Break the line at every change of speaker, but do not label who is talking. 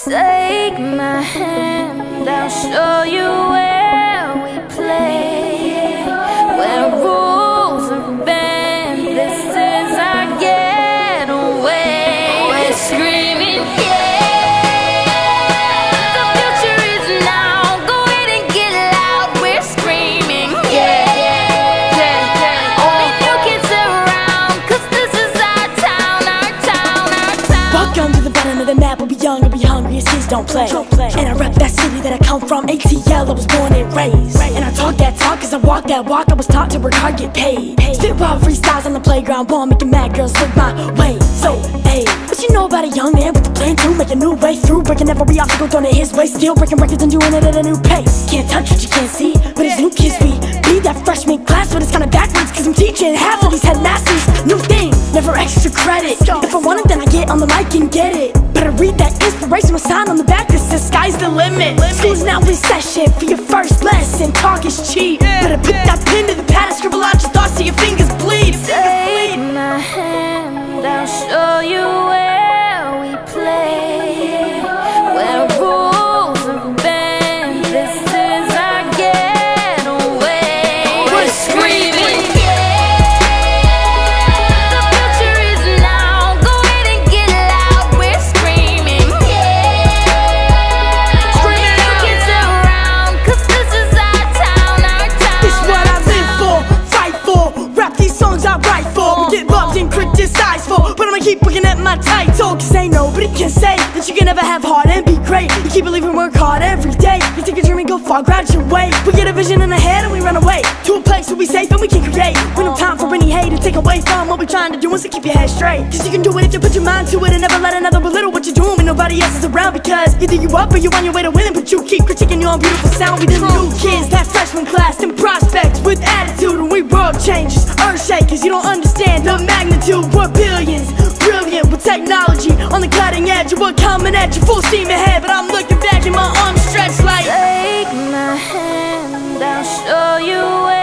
Take my hand, I'll show you where we play, where rules are banned. This is our getaway. We're screaming, yeah, the future is now. Go ahead and get loud. We're screaming, yeah, only new kids around, 'cause this is our town, our town, our town.
Welcome to the bottom of the map. We'll be young, we'll be hungry as kids don't play. And I rep that city that I come from, ATL, I was born and raised. And I talk that talk as I walk that walk. I was taught to work hard, get paid. Spit wild freestyles on the playground, ball making mad girls look my way. So, hey, what you know about a young man with a plan to make a new way through? Breaking every obstacle, throwing it his way. Still breaking records and doing it at a new pace. Can't touch what you can't see, but as new kids we be that freshman class. But it's kinda backwards, 'cause I'm teaching half of these headmasters new thing, never extra credit. If I want it, then I get on the mic and get it. Better read that inspirational sign on the back that says sky's the limit. School's now in session for your first lesson. Talk is cheap. Better put that pen to the pad and scribble out your thoughts till your fingers bleed.
Take my hand, I'll show you where we play, where rules are banned. This is our getaway. We're screaming, the future is now. Go ahead and get loud. We're screaming, only new kids around, 'cause this is our town, our town.
It's what I live for, fight for. Rap these songs I write for. We get loved and criticized for, but I'ma keep looking at my title, 'cause ain't nobody can say that you can never have heart and be great. You keep believing, work hard every day. You take a dream and go far, graduate. We get a vision in the head and we run away to a place where we safe and we can create. We no time for any hate to take away from what we're trying to do is to keep your head straight. 'Cause you can do it if you put your mind to it and never let another belittle what you're doing when nobody else is around. Because either you up or you on your way to winning, but you keep critiquing your own beautiful sound. We the new kids, that freshman class and prospects with attitude, and we world changers, earth shakers. You don't understand the magnitude. We're billions, brilliant with technology on the cutting edge. We're coming at you full steam ahead, but I'm looking back and my arms stretched like,
take my hand, I'll show you where